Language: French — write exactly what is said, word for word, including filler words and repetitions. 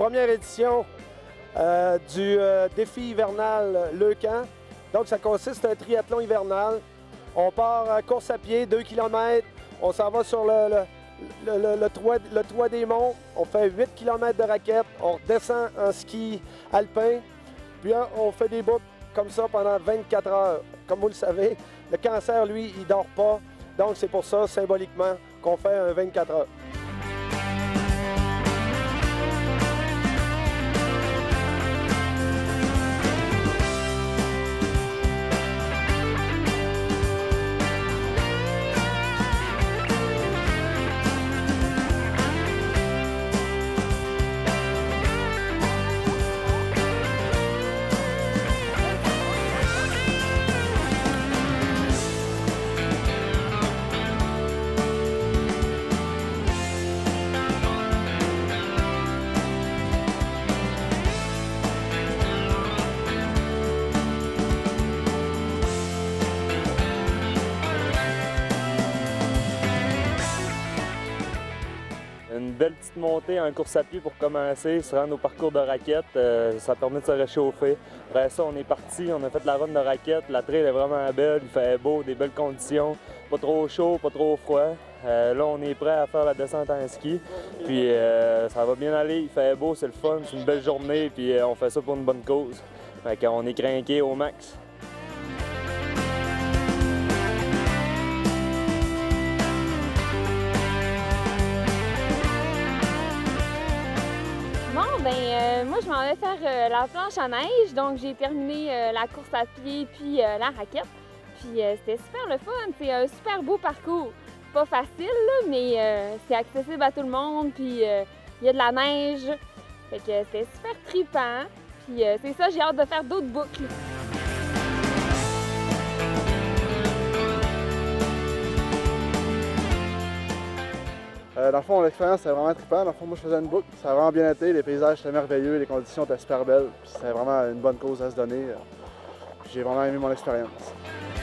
première édition euh, du euh, défi hivernal Leucan. Donc, ça consiste en un triathlon hivernal. On part à course à pied, deux kilomètres. On s'en va sur le, le, le, le, toit, le toit des monts. On fait huit kilomètres de raquettes. On redescend en ski alpin. Puis on fait des boucles comme ça pendant vingt-quatre heures. Comme vous le savez, le cancer, lui, il ne dort pas. Donc, c'est pour ça, symboliquement, qu'on fait un vingt-quatre heures. Une belle petite montée en course à pied pour commencer, se rendre au parcours de raquettes, euh, ça permet de se réchauffer. Après ça, on est parti, on a fait la run de raquettes, la trail est vraiment belle, il fait beau, des belles conditions, pas trop chaud, pas trop froid. Euh, là, on est prêt à faire la descente en ski, puis euh, ça va bien aller, il fait beau, c'est le fun, c'est une belle journée, puis euh, on fait ça pour une bonne cause. Fait qu'on est crinqué au max. Bon, ben euh, moi je m'en vais faire euh, la planche à neige, donc j'ai terminé euh, la course à pied puis euh, la raquette. Puis euh, c'était super le fun, c'est un super beau parcours. Pas facile là, mais euh, c'est accessible à tout le monde, puis euh, il y a de la neige. Fait que c'était super trippant. Puis euh, c'est ça, j'ai hâte de faire d'autres boucles. Euh, dans le fond, l'expérience c'était vraiment trippant. Dans le fond, moi je faisais une boucle, ça a vraiment bien été, les paysages étaient merveilleux, les conditions étaient super belles. C'était vraiment une bonne cause à se donner. J'ai vraiment aimé mon expérience.